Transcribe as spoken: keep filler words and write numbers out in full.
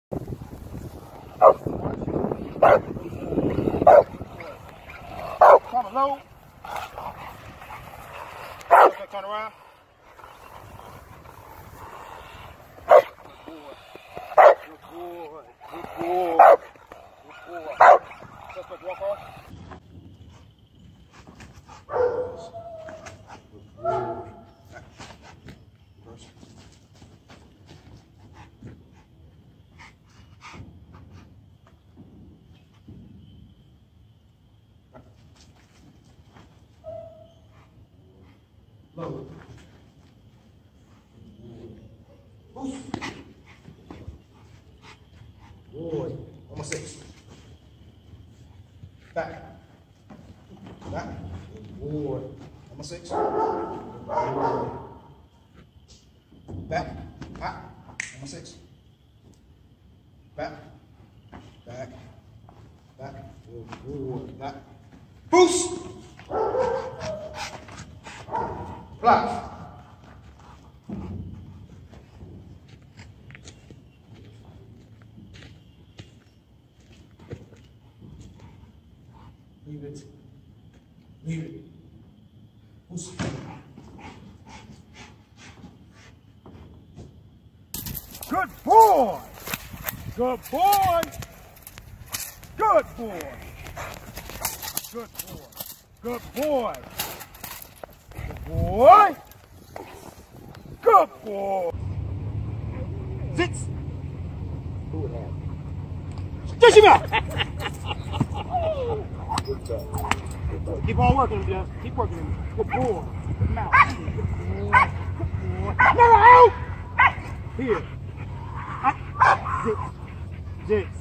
Come on, low. Turn around. Good boy. Good boy. Good boy. Suspect walk off. Low. Boost. Boy. Almost six. Back. Back. Boy. Almost six. Boy. Back. Back. Almost six. Back. Back. Back. Boy. Back. Boost. Block. Leave it. Leave it. Boost. Good boy. Good boy. Good boy. Good boy. Good boy. Boy! Good boy! Six! Who would have? Get him out! Good job. Good job. Keep on working him, Jeff. Keep working him. Good boy. Good mouth. Good boy. Good boy. Never out! Here. Six. Six.